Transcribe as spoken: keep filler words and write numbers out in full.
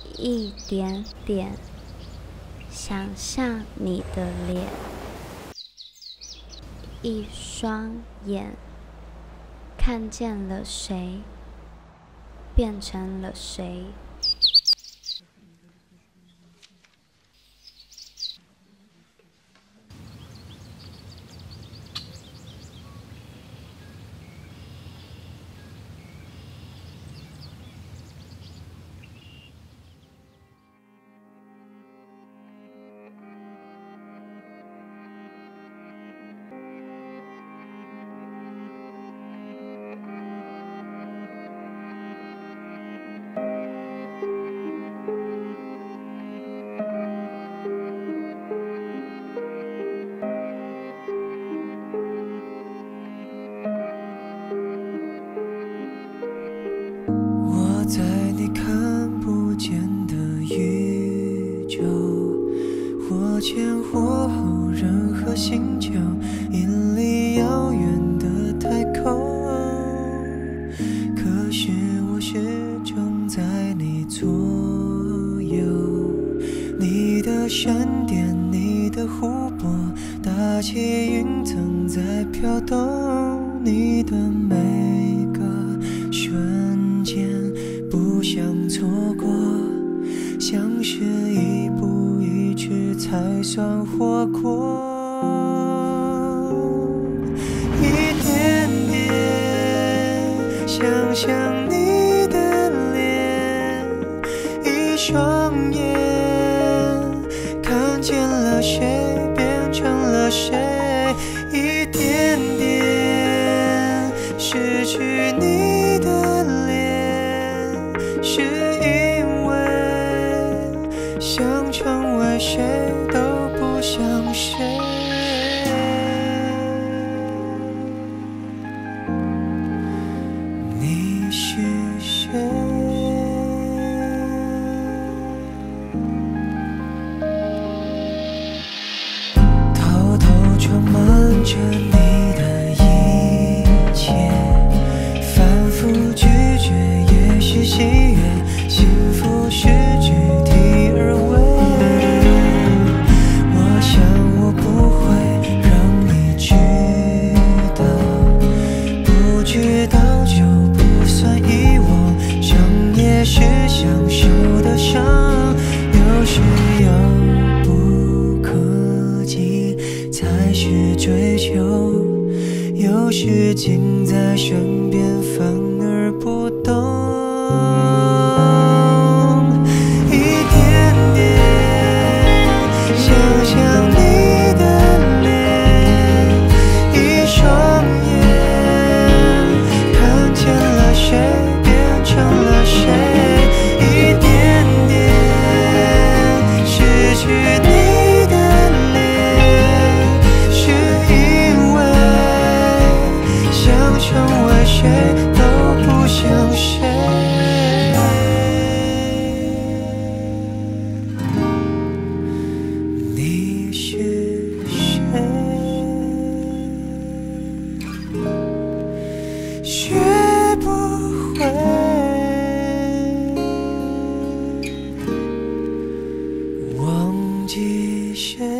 一点点想象你的脸，一双眼看见了谁，变成了谁。 在你看不见的宇宙，或前或后，任何星球，引力遥远的太空。可是我始终在你左右，你的闪电，你的湖泊，大气云层在飘动，你的每个瞬间不想错过，像是一步一迟才算活过。一点点想象你的脸，一双眼看见了谁，变成了谁。一点点失去你的脸，是因为想成为谁都不像谁。你是谁？偷偷装满着你的一切，反复拒绝也是喜悦，幸福是具体而为。我想我不会让你知道，不知道就不算遗忘，伤也是享受的伤，有时遥不可及才是追求，有时近在身边反而不懂。一点点想象你的脸，一双眼看见了谁，变成了谁。一点点失去你的脸，是因为想成为谁都不像谁。你是谁？学不会忘记谁。